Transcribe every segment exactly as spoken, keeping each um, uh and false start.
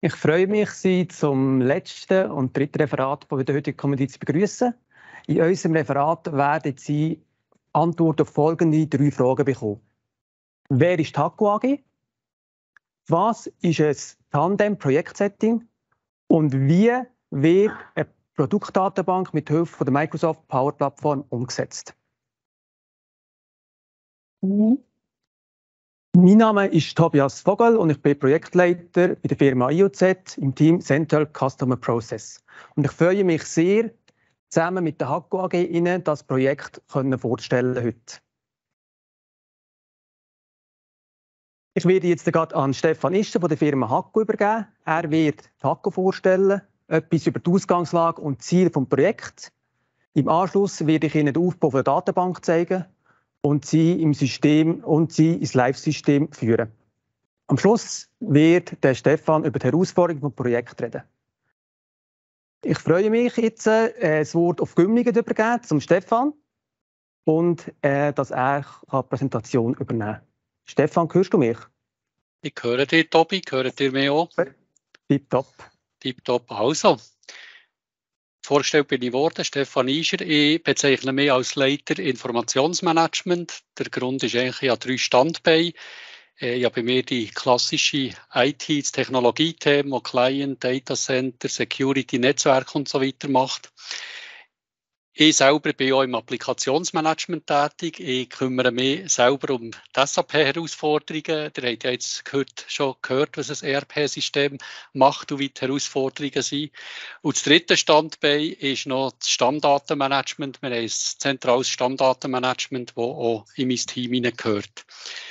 Ich freue mich, Sie zum letzten und dritten Referat von der heutigen Komödie zu begrüßen. In unserem Referat werden Sie Antworten auf folgende drei Fragen bekommen. Wer ist die Hakko A G? Was ist ein Tandem-Projektsetting? Und wie wird eine Produktdatenbank mit Hilfe der Microsoft Power Plattform umgesetzt? Mhm. Mein Name ist Tobias Vogel und ich bin Projektleiter bei der Firma I O Z im Team Central Customer Process. Und ich freue mich sehr, zusammen mit der Hakko A G Ihnen das Projekt können vorstellen heute. Ich werde jetzt gerade an Stefan Ischer von der Firma Hakko übergeben. Er wird die Hakko vorstellen, etwas über die Ausgangslage und Ziele des Projekts. Im Anschluss werde ich Ihnen den Aufbau der Datenbank zeigen und Sie im System und Sie ins Live-System führen. Am Schluss wird der Stefan über die Herausforderungen des Projekts reden. Ich freue mich jetzt, äh, das Wort auf Gümligen übergeben zum Stefan und äh, dass er die Präsentation übernehmen kann. Stefan, hörst du mich? Ich höre dich, Tobi. Hört ihr mich auch? Tipptopp. Tipptopp. Also, vorgestellt bin ich worden, Stefan Ischer. Ich bezeichne mich als Leiter Informationsmanagement. Der Grund ist eigentlich, ich habe drei Standbeine. Ich habe bei mir die klassische I T, das Technologie-Themen, das Client, Data Center, Security, Netzwerk und so weiter macht. Ich selber bin auch im Applikationsmanagement tätig. Ich kümmere mich selber um die S A P-Herausforderungen. Ihr habt ja jetzt gehört, schon gehört, was ein E R P-System macht und wie die Herausforderungen sind. Und das dritte Standbein ist noch das Stammdatenmanagement. Wir haben ein zentrales Stammdatenmanagement, das auch in mein Team hineingehört.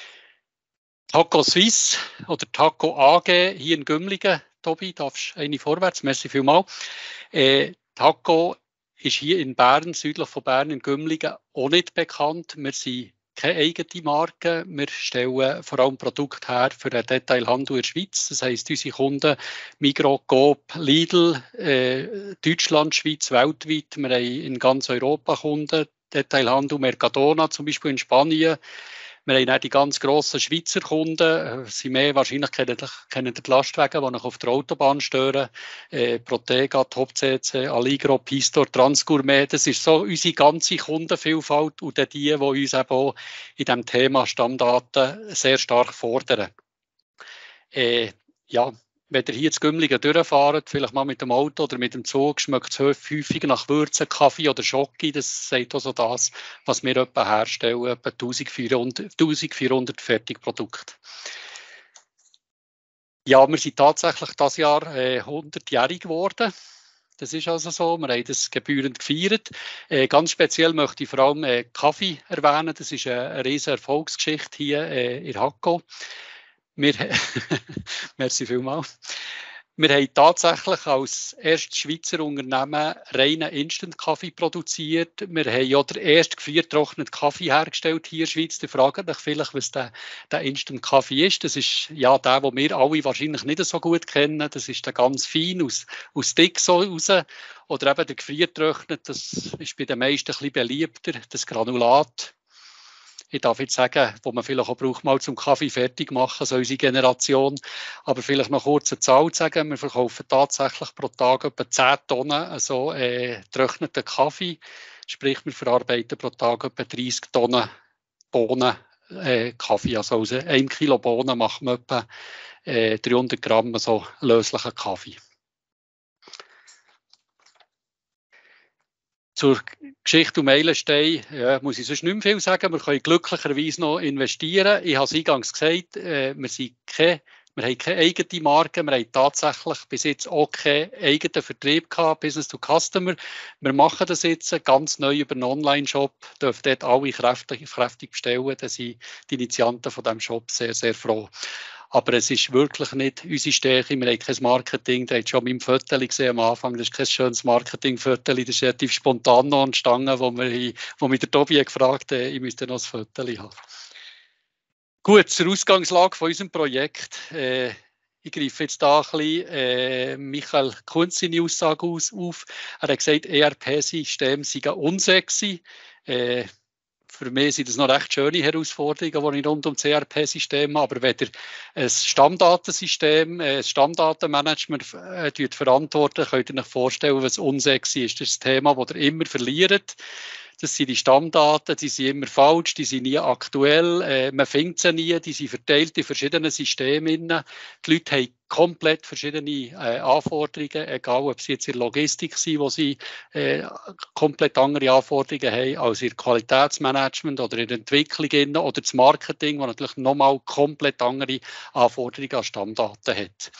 Hakko Suisse oder die Hakko A G hier in Gümligen. Tobi, darfst du eine vorwärts? Merci vielmals. Äh, die Hakko ist hier in Bern, südlich von Bern, in Gümligen, auch nicht bekannt. Wir sind keine eigene Marke. Wir stellen vor allem Produkte her für den Detailhandel in der Schweiz. Das heisst, unsere Kunden Migros, Coop, Lidl, äh, Deutschland, Schweiz, weltweit. Wir haben in ganz Europa Kunden. Detailhandel Mercadona, zum Beispiel in Spanien. Wir haben auch die ganz grossen Schweizer Kunden. Sie mehr wahrscheinlich kennen, kennen die Lastwagen, die noch auf der Autobahn stören. Äh, Protega, Top C C, Allegro, Pistor, Transgourmet. Das ist so unsere ganze Kundenvielfalt und die, die uns eben auch in diesem Thema Stammdaten sehr stark fordern. Äh, ja. Wenn ihr hier zu Gümligen durchfahrt, vielleicht mal mit dem Auto oder mit dem Zug, schmeckt es häufig nach Würzen, Kaffee oder Schoki. Das sagt also das, was wir etwa herstellen, etwa eintausendvierhundert Fertigprodukte. Ja, wir sind tatsächlich dieses Jahr äh, hundertjährig geworden. Das ist also so. Wir haben das gebührend gefeiert. Äh, ganz speziell möchte ich vor allem äh, Kaffee erwähnen. Das ist eine, eine riesige Erfolgsgeschichte hier äh, in Hakko. Wir, merci vielmals. Wir haben tatsächlich als erstes Schweizer Unternehmen reinen Instant-Kaffee produziert. Wir haben ja den ersten gefriergetrockneten Kaffee hergestellt hier in der Schweiz. Die fragen euch vielleicht, was der, der Instant-Kaffee ist. Das ist ja der, den wir alle wahrscheinlich nicht so gut kennen. Das ist der ganz fein, aus, aus dick so raus. Oder eben der gefriergetrocknete, das ist bei den meisten ein bisschen beliebter, das Granulat. Ich darf jetzt sagen, wo man vielleicht auch braucht, mal zum Kaffee fertig machen, so unsere Generation. Aber vielleicht noch kurz eine Zahl zu sagen. Wir verkaufen tatsächlich pro Tag etwa zehn Tonnen also, äh, getrockneten Kaffee. Sprich, wir verarbeiten pro Tag etwa dreissig Tonnen Bohnen äh, Kaffee. Also aus einem Kilo Bohnen machen wir etwa äh, dreihundert Gramm so löslichen Kaffee. Zur Geschichte um Meilenstein ja, muss ich sonst nicht mehr viel sagen. Wir können glücklicherweise noch investieren. Ich habe es eingangs gesagt, äh, wir, sind keine, wir haben keine eigene Marke. Wir haben tatsächlich bis jetzt auch keinen eigenen Vertrieb gehabt, Business to Customer. Wir machen das jetzt ganz neu über einen Online-Shop. Dürfen dort alle kräftig, kräftig bestellen. Da sind die Initianten von diesem Shop sehr, sehr froh. Aber es ist wirklich nicht unsere Stärke. Wir haben kein Marketing. Da habt ihr schon mein Foto gesehen am Anfang. Das ist kein schönes Marketing-Foto. Das ist relativ spontan noch entstanden, wo, wir, wo mich der Tobi gefragt hat, ich müsste noch ein Foto haben. Gut, zur Ausgangslage von unserem Projekt. Äh, ich greife jetzt da ein bisschen äh, Michael Kunz seine Aussage aus, auf. Er hat gesagt, E R P-Systeme seien unsexy. Äh, für mich sind das noch recht schöne Herausforderungen, die ich rund um C R P-Systeme habe. Aber wenn ihr ein Stammdatensystem, ein Stammdatenmanagement äh, verantworten, könnt ihr euch vorstellen, was unsexy ist. Das ist das Thema, das ihr immer verliert. Das sind die Stammdaten, die sind immer falsch, die sind nie aktuell, äh, man findet sie nie, die sind verteilt in verschiedenen Systemen. Die Leute haben komplett verschiedene äh, Anforderungen, egal ob sie jetzt in der Logistik sind, wo sie äh, komplett andere Anforderungen haben als ihr Qualitätsmanagement oder in der Entwicklung oder das Marketing, wo natürlich nochmal komplett andere Anforderungen an Stammdaten hat.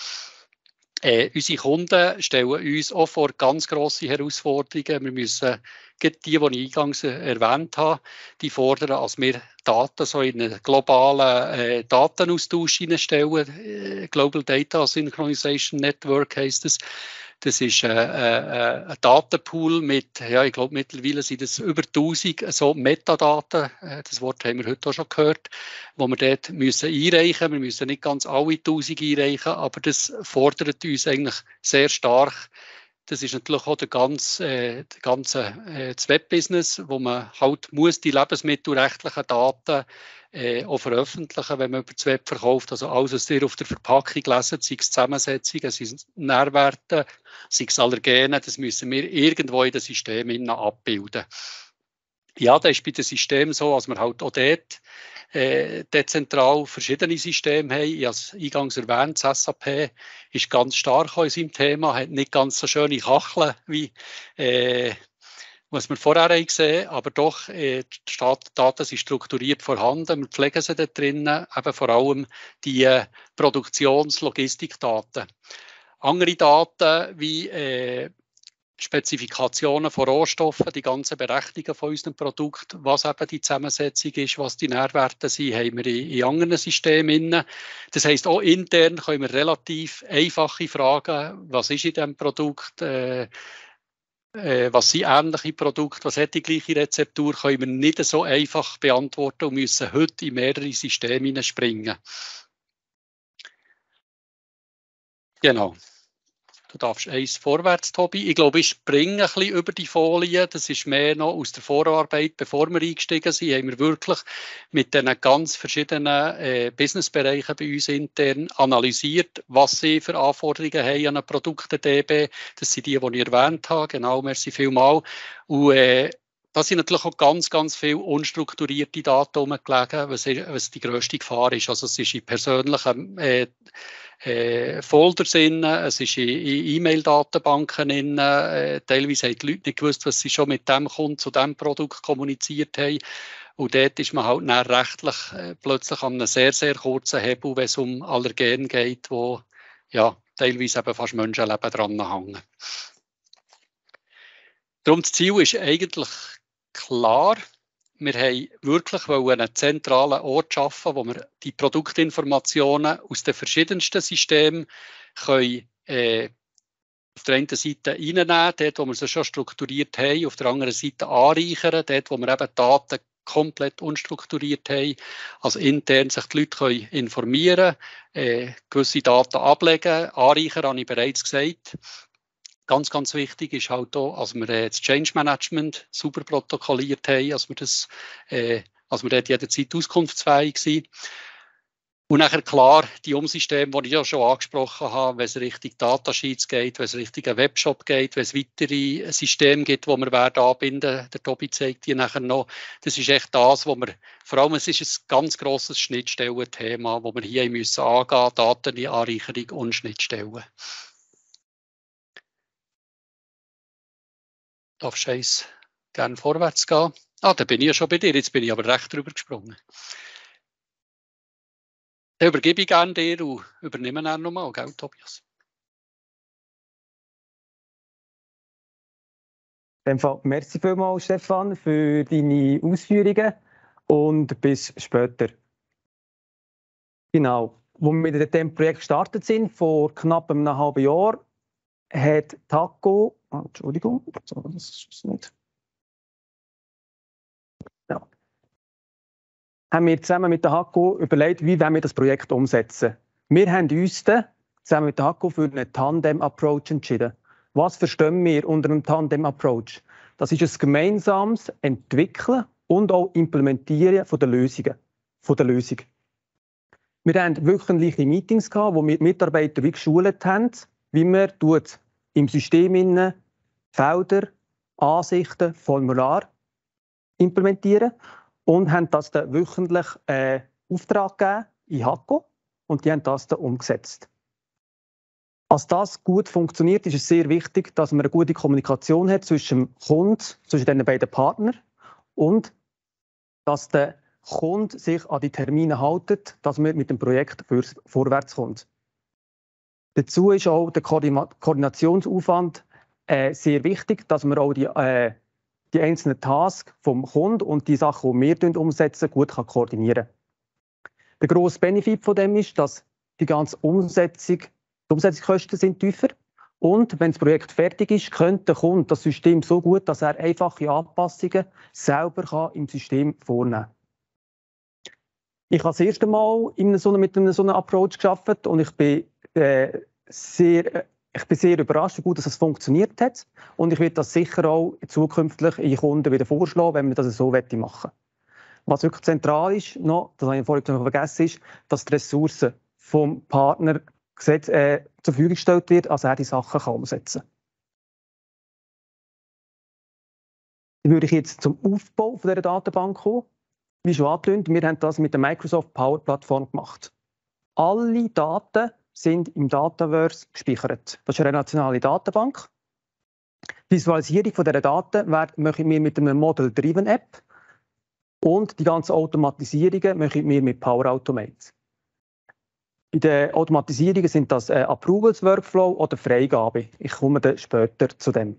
Äh, unsere Kunden stellen uns auch vor ganz grosse Herausforderungen. Wir müssen, die, die ich eingangs erwähnt habe, die fordern, dass wir Daten so in einen globalen äh, Datenaustausch hineinstellen. Äh, Global Data Synchronization Network heisst es. Das ist äh, äh, ein Datenpool mit, ja, ich glaube, mittlerweile sind es über tausend so Metadaten, äh, das Wort haben wir heute auch schon gehört, wo wir dort müssen einreichen. Wir müssen nicht ganz alle tausend einreichen, aber das fordert uns eigentlich sehr stark. Das ist natürlich auch der ganze, äh, der ganze äh, das Webbusiness, wo man halt muss die lebensmittelrechtlichen Daten äh, auch veröffentlichen, wenn man über das Web verkauft. Also alles, was ihr auf der Verpackung lesen, sei es Zusammensetzungen, sei es Nährwerte, sei es Allergene, das müssen wir irgendwo in das System abbilden. Ja, das ist bei den Systemen so, dass wir halt auch dort äh, dezentral verschiedene Systeme haben. Ich habe es eingangs erwähnt, das S A P ist ganz stark in seinem Thema, hat nicht ganz so schöne Kacheln wie äh, was wir vorher haben gesehen, aber doch, äh, die Daten sind strukturiert vorhanden. Wir pflegen sie da drinnen, eben vor allem die äh, Produktions-Logistikdaten. Andere Daten wie äh, Spezifikationen von Rohstoffen, die ganzen Berechnungen von unserem Produkt, was eben die Zusammensetzung ist, was die Nährwerte sind, haben wir in, in anderen Systemen. Das heisst, auch intern können wir relativ einfache Fragen, was ist in diesem Produkt, äh, äh, was sind ähnliche Produkte, was hat die gleiche Rezeptur, können wir nicht so einfach beantworten und müssen heute in mehrere Systeme springen. Genau. Du darfst eins vorwärts, Tobi. Ich glaube, ich springe ein bisschen über die Folie. Das ist mehr noch aus der Vorarbeit, bevor wir eingestiegen sind, haben wir wirklich mit den ganz verschiedenen äh, Businessbereichen bei uns intern analysiert, was sie für Anforderungen haben an eine Produkte-D B. Das sind die, die ich erwähnt habe. Genau, merci vielmals. Und äh, da sind natürlich auch ganz, ganz viele unstrukturierte Daten rumgelegen, was, was die grösste Gefahr ist. Also es ist in persönlichen äh, äh, Folders drin, es ist in, in E-Mail-Datenbanken drin, äh, teilweise haben die Leute nicht gewusst, was sie schon mit dem Kunden zu diesem Produkt kommuniziert haben. Und dort ist man halt dann rechtlich äh, plötzlich an einem sehr, sehr kurzen Hebel, wenn es um Allergene geht, wo ja, teilweise eben fast Menschenleben dran hängen. Darum das Ziel ist eigentlich klar. Wir haben wirklich einen zentralen Ort schaffen, wo wir die Produktinformationen aus den verschiedensten Systemen können, äh, auf der einen Seite reinnehmen, dort, wo wir sie schon strukturiert haben, auf der anderen Seite anreichern, dort, wo wir eben Daten komplett unstrukturiert haben. Also intern sich die Leute können informieren, äh, gewisse Daten ablegen, anreichern, habe ich bereits gesagt. Ganz, ganz wichtig ist halt auch, als wir das Change Management super protokolliert haben, als wir, das, äh, als wir dort jederzeit auskunftsfähig sind. Und nachher klar, die Umsysteme, die ich ja schon angesprochen habe, wenn es Richtung Datasheets geht, wenn es Richtung einen Webshop geht, wenn es weitere Systeme gibt, die wir werden anbinden, der Tobi zeigt die nachher noch. Das ist echt das, wo wir, vor allem es ist ein ganz grosses Schnittstellenthema, wo wir hier müssen angehen, Datenanreicherung und Schnittstellen. Darfst du eins gerne vorwärts gehen? Ah, da bin ich ja schon bei dir, jetzt bin ich aber recht drüber gesprungen. Dann übergebe ich gerne dir und übernehme dann nochmal, gell, Tobias? In dem Fall, merci vielmals, Stefan, für deine Ausführungen und bis später. Genau, als wir mit dem Projekt gestartet sind, vor knapp einem halben Jahr, hat Taco, oh, Entschuldigung, das ist nicht. Ja. Haben wir zusammen mit der Hakko überlegt, wie wollen wir das Projekt umsetzen. Wir haben uns dann zusammen mit der Hakko für einen Tandem-Approach entschieden. Was verstehen wir unter einem Tandem-Approach? Das ist ein gemeinsames Entwickeln und auch Implementieren von der Lösungen, von der Lösung. Wir hatten wöchentliche Meetings gehabt, wo wir die Mitarbeiter wie geschult haben, wie man tut im System innen Felder, Ansichten, Formular implementieren und haben das dann wöchentlich äh, Auftrag gegeben in Hakko und die haben das dann umgesetzt. Als das gut funktioniert, ist es sehr wichtig, dass man eine gute Kommunikation hat zwischen dem Kunden, zwischen den beiden Partnern und dass der Kunde sich an die Termine hält, dass man mit dem Projekt vorwärts kommt. Dazu ist auch der Koordinationsaufwand äh, sehr wichtig, dass man auch die, äh, die einzelnen Tasks vom Kunden und die Sachen, die wir umsetzen, gut kann koordinieren kann. Der grosse Benefit von dem ist, dass die ganze Umsetzung, die Umsetzungskosten sind tiefer und wenn das Projekt fertig ist, könnte der Kunde das System so gut, dass er einfache Anpassungen selber kann im System vornehmen kann. Ich habe das erste Mal in so, mit einem so einem Approach gearbeitet und ich bin, äh, sehr, ich bin sehr überrascht, wie gut dass es funktioniert hat. Und ich werde das sicher auch zukünftig in Kunden wieder vorschlagen, wenn wir das so machen wollen. Was wirklich zentral ist, noch, das habe ich vorhin noch vergessen, ist, dass die Ressourcen vom Partner gesetz, äh, zur Verfügung gestellt wird, als er die Sachen kann umsetzen kann. Dann würde ich jetzt zum Aufbau von dieser Datenbank kommen. Wie schon angetönt, wir haben das mit der Microsoft Power Plattform gemacht. Alle Daten sind im Dataverse gespeichert. Das ist eine relationale Datenbank. Die Visualisierung von dieser Daten machen wir mit einer Model-Driven App und die ganzen Automatisierungen machen wir mit Power Automate. Bei den Automatisierungen sind das äh, Approvals Workflow oder Freigabe. Ich komme dann später zu dem.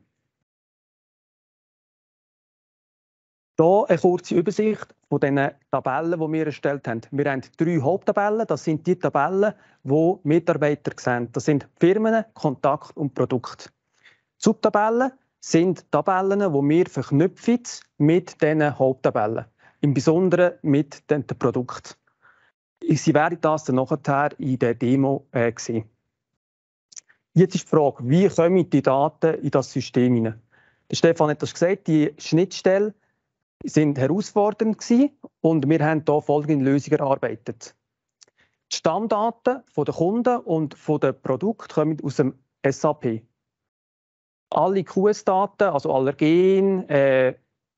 Hier eine kurze Übersicht von den Tabellen, die wir erstellt haben. Wir haben drei Haupttabellen. Das sind die Tabellen, die Mitarbeiter sehen. Das sind Firmen, Kontakt und Produkt. Subtabellen sind Tabellen, die wir verknüpfen mit diesen Haupttabellen. Im Besonderen mit den Produkten. Sie werden das dann nachher in der Demo äh, sehen. Jetzt ist die Frage, wie kommen die Daten in das System hinein? Der Stefan hat das gesagt, die Schnittstellen sind herausfordernd gewesen und wir haben hier folgende Lösung erarbeitet. Die Stammdaten der Kunden und der Produkte kommen aus dem S A P. Alle Q S-Daten, also Allergen, äh,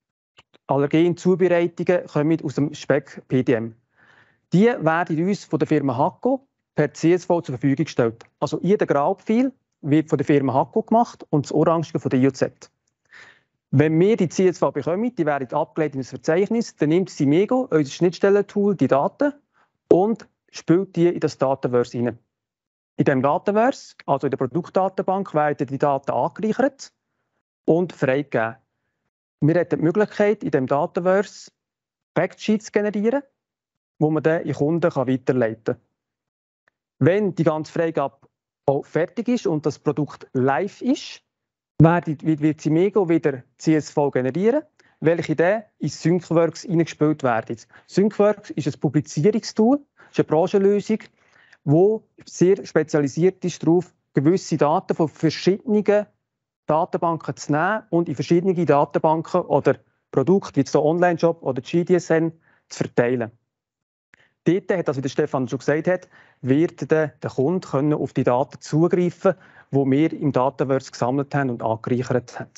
Allergen-Zubereitungen, kommen aus dem Spec P D M. Die werden uns von der Firma Hakko per C S V zur Verfügung gestellt. Also jeder Graupfeil wird von der Firma Hakko gemacht und das Orangene von der I O Z. Wenn wir die C S V bekommen, die werden abgeleitet in das Verzeichnis, dann nimmt Simego, unser Schnittstellentool, die Daten und spielt die in das Dataverse rein. In diesem Dataverse, also in der Produktdatenbank, werden die Daten angereichert und freigegeben. Wir haben die Möglichkeit, in diesem Dataverse Factsheets zu generieren, wo man dann in Kunden weiterleiten kann. Wenn die ganze Freigabe auch fertig ist und das Produkt live ist, wird Simego wieder C S V generieren, welche dann in SyncWorks eingespielt werden. SyncWorks ist ein Publizierungstool, ist eine Branchenlösung, die sehr spezialisiert ist darauf, gewisse Daten von verschiedenen Datenbanken zu nehmen und in verschiedene Datenbanken oder Produkte, wie jetzt der Online-Shop oder G D S N, zu verteilen. Dort, das wie der Stefan schon gesagt hat, wird der, der Kunde können auf die Daten zugreifen können, die wir im Dataverse gesammelt haben und angereichert haben.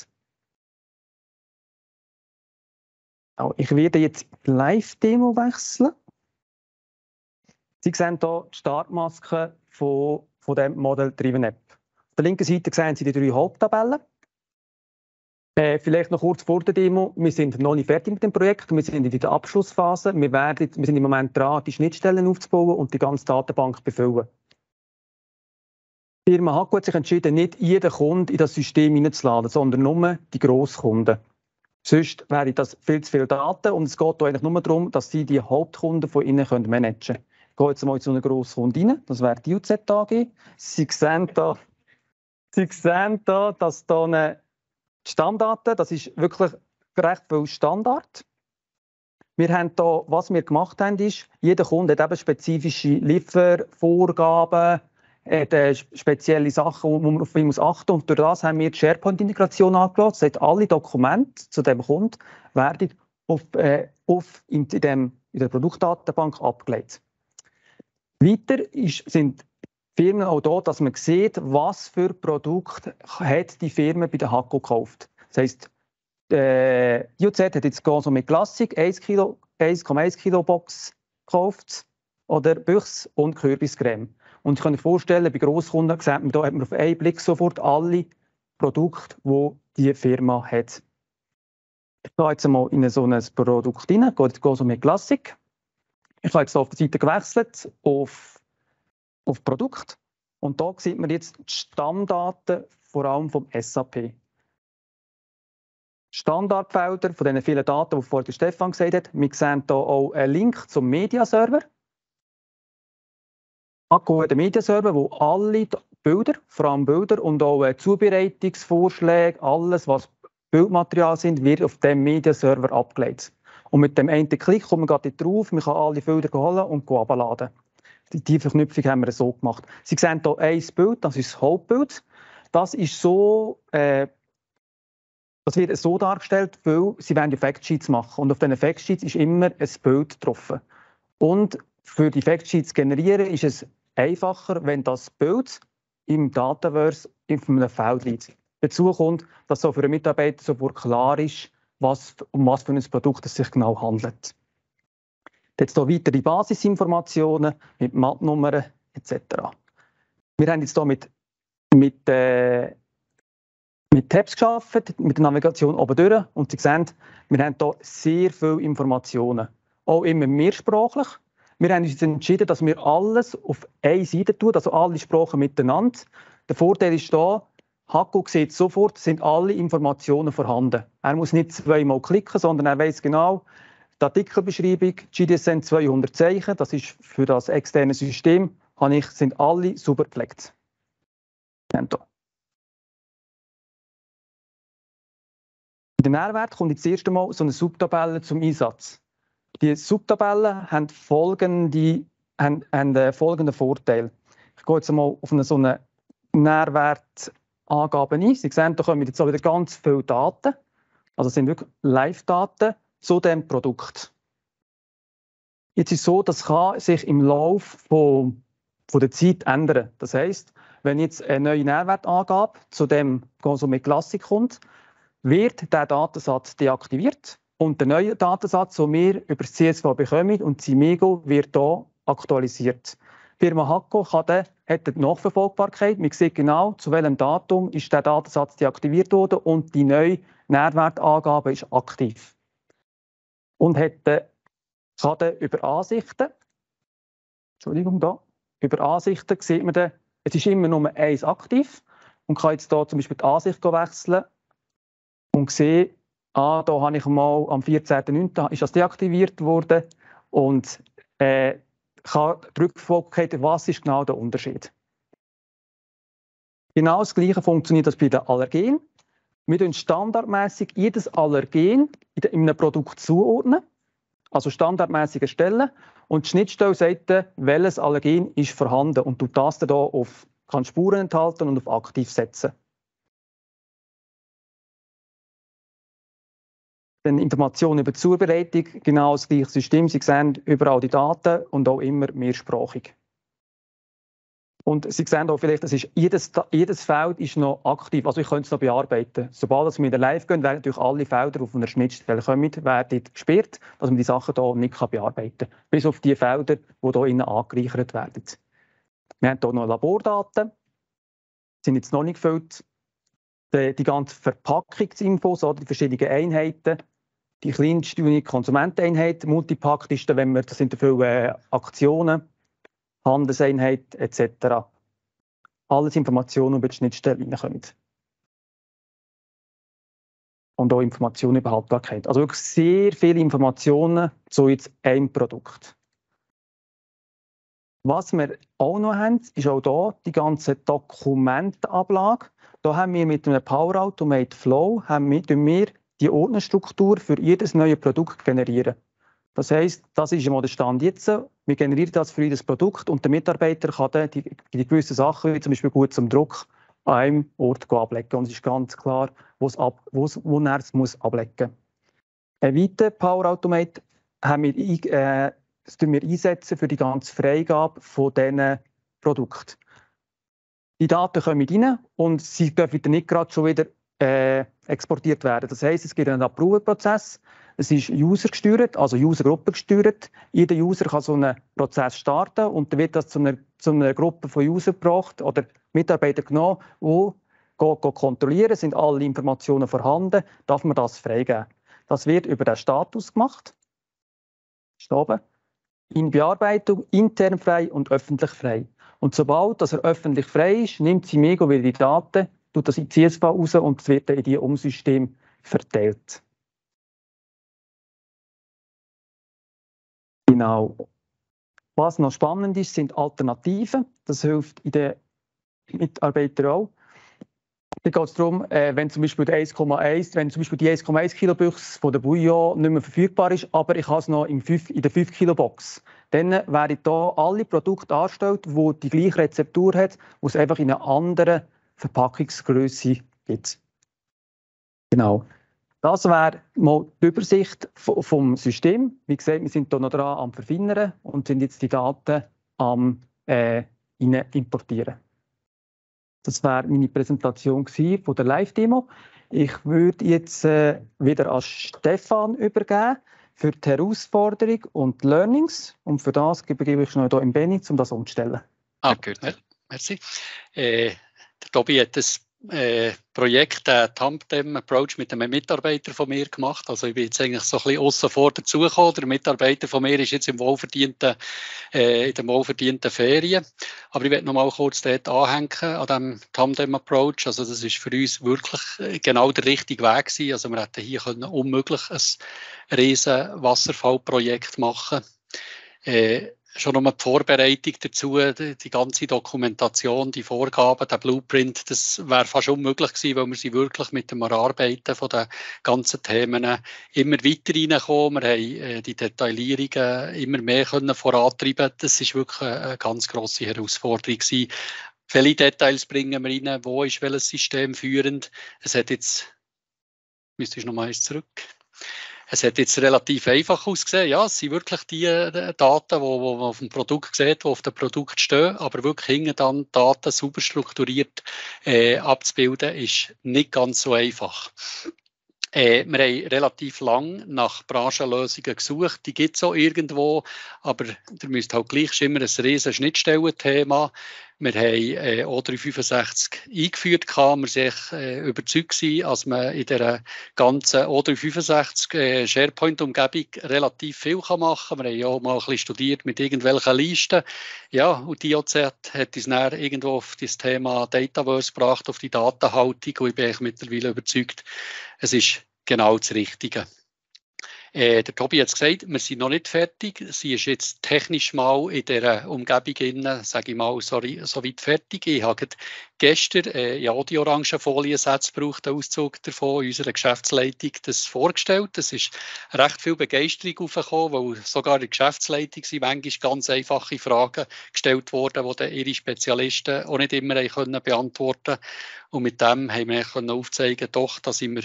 Auch ich werde jetzt in die Live-Demo wechseln. Sie sehen hier die Startmaske von, von der Model-Driven App. Auf der linken Seite sehen Sie die drei Haupttabellen. Äh, vielleicht noch kurz vor der Demo. Wir sind noch nicht fertig mit dem Projekt. Wir sind in der Abschlussphase. Wir, werden, wir sind im Moment dran, die Schnittstellen aufzubauen und die ganze Datenbank befüllen. Die Firma Hakko hat sich entschieden, nicht jeden Kunden in das System hineinzuladen, sondern nur die Grosskunden. Sonst wäre das viel zu viele Daten und es geht eigentlich nur darum, dass Sie die Hauptkunden von Ihnen managen können. Ich gehe jetzt mal zu einer Grosskunde rein, das wäre die I O Z A G. Sie sehen da, Sie sehen da dass da eine Stammdaten, das ist wirklich recht viel Standard. Wir haben da, was wir gemacht haben, ist, jeder Kunde hat eben spezifische Liefervorgaben, hat äh, spezielle Sachen, wo man auf ihn muss achten muss. Und durch das haben wir die SharePoint-Integration angelassen. Das heißt, alle Dokumente zu diesem Kunden werden auf, äh, auf in, dem, in der Produktdatenbank abgelegt. Weiter ist, sind Firmen auch da, dass man sieht, was für Produkte hat die Firma bei der Hakko gekauft. Das heisst, äh, die I O Z hat jetzt Consommé Classic eins Komma eins Kilo Box gekauft oder Büchs und Kürbiscreme. Und ich kann mir vorstellen, bei Grosskunden sieht man, da hat man auf einen Blick sofort alle Produkte, die die Firma hat. Ich gehe jetzt mal in so ein Produkt rein, gehe jetzt Consommé Classic. Ich habe jetzt auf der Seite gewechselt auf, auf Produkt. Und da sieht man jetzt die Stammdaten, vor allem vom S A P. Standardfelder von den vielen Daten, die vorhin Stefan gesagt hat. Wir sehen hier auch einen Link zum Mediaserver. Hakko hat einen Mediaserver, wo alle Bilder, vor allem Bilder und auch Zubereitungsvorschläge, alles, was Bildmaterial sind, wird auf dem Mediaserver abgelegt. Und mit dem einen Klick kommt man gerade drauf, man kann alle Bilder holen und abladen. Die Verknüpfung haben wir so gemacht. Sie sehen hier ein Bild, das ist das Hauptbild. Das ist so, äh, das wird so dargestellt, weil sie wollen die Factsheets machen. Und auf diesen Factsheets ist immer ein Bild drauf. Und für die Factsheets generieren ist es einfacher, wenn das Bild im Dataverse auf einem Feld liegt. Dazu kommt, dass so für einen Mitarbeiter sofort klar ist, was, um was für ein Produkt es sich genau handelt. Jetzt hier weitere Basisinformationen mit M A T-Nummern et cetera. Wir haben jetzt hier mit, mit, äh, mit Tabs gearbeitet, mit der Navigation oben durch. Und Sie sehen, wir haben hier sehr viele Informationen. Auch immer mehrsprachlich. Wir haben uns entschieden, dass wir alles auf eine Seite tun, also alle Sprachen miteinander. Der Vorteil ist da, Hakko sieht sofort, sind alle Informationen vorhanden. Er muss nicht zweimal klicken, sondern er weiß genau, die Artikelbeschreibung, G D S N zweihundert Zeichen, das ist für das externe System, ich, sind alle super gepflegt. In den Nährwert kommt jetzt das erste Mal so eine Subtabelle zum Einsatz. Die Subtabellen haben folgende, haben, haben äh, folgenden Vorteil. Ich gehe jetzt mal auf eine, so eine Nährwertangabe ein. Sie sehen, da kommen jetzt auch wieder ganz viele Daten. Also es sind wirklich Live-Daten zu dem Produkt. Jetzt ist es so, das kann sich im Laufe von, von der Zeit ändern. Das heisst, wenn jetzt eine neue Nährwertangabe zu dem Consommé Classic kommt, wird der Datensatz deaktiviert und der neue Datensatz, den wir über das C S V bekommen und Cimego, wird hier aktualisiert. Die Firma Hakko kann dann, hat die Nachverfolgbarkeit. Man sieht genau, zu welchem Datum ist der Datensatz deaktiviert worden und die neue Nährwertangabe ist aktiv. Und hat, kann dann über Ansichten, Entschuldigung, da, über Ansichten sieht man dann, es ist immer nur eins aktiv und kann jetzt hier zum Beispiel die Ansicht wechseln und sehen, ah, da habe ich mal am vierzehnten neunten ist das deaktiviert worden und äh, kann die Rückverfolgbarkeit, was ist genau der Unterschied. Genau das Gleiche funktioniert das bei den Allergenen. Wir tun standardmäßig jedes Allergen in einem Produkt zuordnen, also standardmäßig erstellen. Und die Schnittstelle sagt, welches Allergen ist vorhanden und du das dann auf kann Spuren enthalten und auf aktiv setzen. Dann Informationen über die Zubereitung, genau das gleiche System. Sie sehen überall die Daten und auch immer mehrsprachig. Und Sie sehen auch vielleicht, das ist jedes, jedes Feld ist noch aktiv, also ich könnte es noch bearbeiten. Sobald wir in den Live gehen, werden natürlich alle Felder, die auf einer Schnittstelle kommen, werden gesperrt, dass man die Sachen hier nicht bearbeiten kann. Bis auf die Felder, die hier innen angereichert werden. Wir haben hier noch Labordaten, die sind jetzt noch nicht gefüllt. Die, die ganzen Verpackungsinfos, oder die verschiedenen Einheiten, die kleinste unique Konsumenteneinheit, Multipack ist dann, wenn wir, das sind viele äh, Aktionen, Handelseinheit et cetera. Alles Informationen über die Schnittstelle reinkommen. Und auch Informationen über Haltbarkeit. Also wirklich sehr viele Informationen zu jetzt einem Produkt. Was wir auch noch haben, ist auch hier die ganze Dokumentenablage. Da haben wir mit einem Power Automate Flow haben wir, wir die Ordnerstruktur für jedes neue Produkt generieren. Das heisst, das ist immer der Stand jetzt. Wir generieren das für jedes Produkt und der Mitarbeiter kann dann die, die gewissen Sachen, wie zum Beispiel gut zum Druck, an einem Ort ablegen. Und es ist ganz klar, wo er es muss ablegen muss. Ein weiterer Power Automate haben wir, äh, das wir einsetzen für die ganze Freigabe von diesen Produkten. Die Daten kommen rein und sie dürfen dann nicht gerade schon wieder äh, exportiert werden. Das heisst, es gibt einen Approval-Prozess. Es ist user-gesteuert, also User-Gruppe gesteuert. Jeder User kann so einen Prozess starten und dann wird das zu einer, zu einer Gruppe von User gebracht oder Mitarbeiter genommen, die go, go kontrollieren, sind alle Informationen vorhanden, darf man das freigeben. Das wird über den Status gemacht. Ist oben. In Bearbeitung, intern frei und öffentlich frei. Und sobald dass er öffentlich frei ist, nimmt sie mega wieder die Daten, tut das in C S V raus und es wird dann in die Umsystem verteilt. Genau. Was noch spannend ist, sind Alternativen. Das hilft in den Mitarbeitern auch. Da geht es darum, äh, wenn zum Beispiel eins Komma eins, wenn zum Beispiel die eins Komma eins Kilo Büchse von der Bouillon nicht mehr verfügbar ist, aber ich habe es noch in, fünf, in der fünf Kilo Box, dann werden hier alle Produkte angestellt, die die gleiche Rezeptur haben, die es einfach in einer anderen Verpackungsgröße gibt. Genau. Das wäre mal die Übersicht vom System. Wie gesagt, wir sind hier noch dran am Verfeinern und sind jetzt die Daten am äh, importieren. Das wäre meine Präsentation von der Live-Demo. Ich würde jetzt äh, wieder an Stefan übergeben für die Herausforderung und die Learnings. Und für das gebe ich noch hier im Benny, um das umzustellen. Ah, gut, merci. Äh, der Tobi hat das äh, Projekt, den Tandem-Approach mit einem Mitarbeiter von mir gemacht. Also ich bin jetzt eigentlich so ein bisschen aussen vor dazugekommen. Der Mitarbeiter von mir ist jetzt im wohlverdienten, äh, in den wohlverdienten Ferien. Aber ich werde noch mal kurz dort anhängen an diesem Tandem-Approach. Also das ist für uns wirklich genau der richtige Weg gewesen. Also wir hätten hier können unmöglich ein riesen Wasserfallprojekt machen. Äh, Schon nur die Vorbereitung dazu, die, die ganze Dokumentation, die Vorgaben, der Blueprint, das wäre fast unmöglich gewesen, weil wir sie wirklich mit dem Erarbeiten von den ganzen Themen immer weiter reinkommen. Wir haben äh, die Detaillierungen immer mehr können vorantreiben. Das ist wirklich eine, eine ganz grosse Herausforderung gewesen. Welche Details bringen wir rein? Wo ist welches System führend? Es hat jetzt, müsste ich noch mal eins zurück. Es hat jetzt relativ einfach ausgesehen. Ja, es sind wirklich die Daten, die man auf dem Produkt sieht, die auf dem Produkt stehen. Aber wirklich hinten dann Daten sauber strukturiert äh, abzubilden, ist nicht ganz so einfach. Äh, wir haben relativ lang nach Branchenlösungen gesucht. Die gibt es auch irgendwo, aber ihr müsst halt gleich immer ein riesen Schnittstellenthema. Wir haben äh, O dreihundertfünfundsechzig eingeführt. Wir waren echt äh, überzeugt, dass man in dieser ganzen O dreihundertfünfundsechzig äh, SharePoint-Umgebung relativ viel machen kann. Wir haben ja auch mal ein bisschen studiert mit irgendwelchen Listen. Ja, und die I O Z hat uns dann irgendwo auf das Thema Dataverse gebracht, auf die Datenhaltung. Und ich bin eigentlich mittlerweile überzeugt, es ist genau das Richtige. Äh, der Tobi hat es gesagt, wir sind noch nicht fertig. Sie ist jetzt technisch mal in dieser Umgebung innen, sage ich mal, sorry, so weit fertig. Ich habe gestern äh, ja, die orangen Foliensätze gebraucht, einen Auszug davon, in unserer Geschäftsleitung das vorgestellt. Es ist recht viel Begeisterung aufgekommen, weil sogar in der Geschäftsleitung sind manchmal ganz einfache Fragen gestellt worden, die dann ihre Spezialisten auch nicht immer können beantworten konnten. Und mit dem haben wir können aufzeigen, doch, da sind wir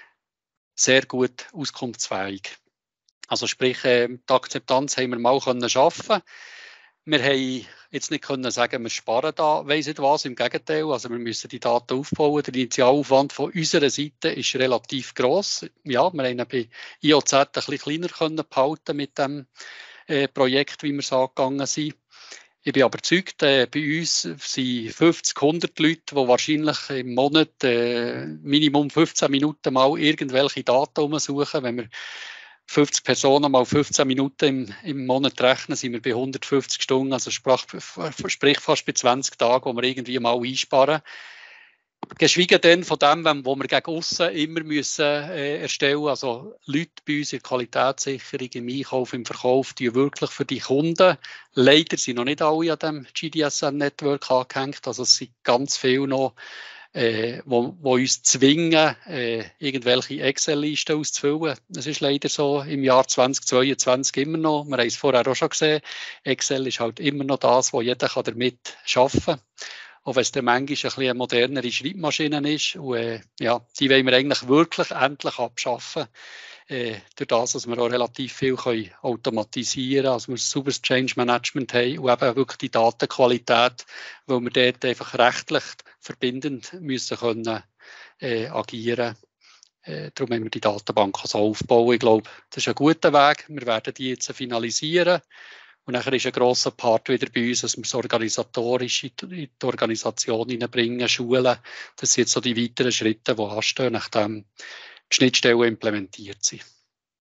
sehr gut auskunftsfähig. Also sprich, äh, die Akzeptanz haben wir mal können schaffen. Wir haben jetzt nicht können sagen, wir sparen da, weiss nicht was, im Gegenteil. Also wir müssen die Daten aufbauen. Der Initialaufwand von unserer Seite ist relativ gross. Ja, wir haben ihn bei I O Z ein bisschen kleiner können behalten mit dem äh, Projekt, wie wir es angegangen sind. Ich bin aber überzeugt, äh, bei uns sind fünfzig, hundert Leute, die wahrscheinlich im Monat äh, Minimum fünfzehn Minuten mal irgendwelche Daten umsuchen. Wenn wir fünfzig Personen mal fünfzehn Minuten im, im Monat rechnen, sind wir bei hundertfünfzig Stunden, also sprich, sprich fast bei zwanzig Tagen, wo wir irgendwie mal einsparen. Geschwiegen denn von dem, wo wir gegen aussen immer müssen, äh, erstellen. Also Leute bei uns in der Qualitätssicherung, im Einkauf, im Verkauf, die wirklich für die Kunden. Leider sind noch nicht alle an dem G D S N-Network angehängt. Also es sind ganz viele noch, äh, wo, wo uns zwingen, äh, irgendwelche Excel-Listen auszufüllen. Das ist leider so im Jahr zweitausendzweiundzwanzig immer noch. Wir haben es vorher auch schon gesehen. Excel ist halt immer noch das, wo jeder kann damit arbeiten kann. Auch wenn es dann manchmal ein bisschen eine modernere Schreibmaschine ist. Und, äh, ja, die wollen wir eigentlich wirklich endlich abschaffen. äh, durch das, dass wir auch relativ viel können automatisieren können, also wir ein sauberes Change Management haben und eben wirklich die Datenqualität, weil wir dort einfach rechtlich verbindend müssen können, äh, agieren. Äh, darum haben wir die Datenbank so aufbauen. Ich glaube, das ist ein guter Weg. Wir werden die jetzt finalisieren. Und nachher ist ein grosser Part wieder bei uns, dass wir es organisatorisch in die Organisation hineinbringen, schulen. Das sind jetzt so die weiteren Schritte, die anstehen, nachdem die Schnittstellen implementiert sind.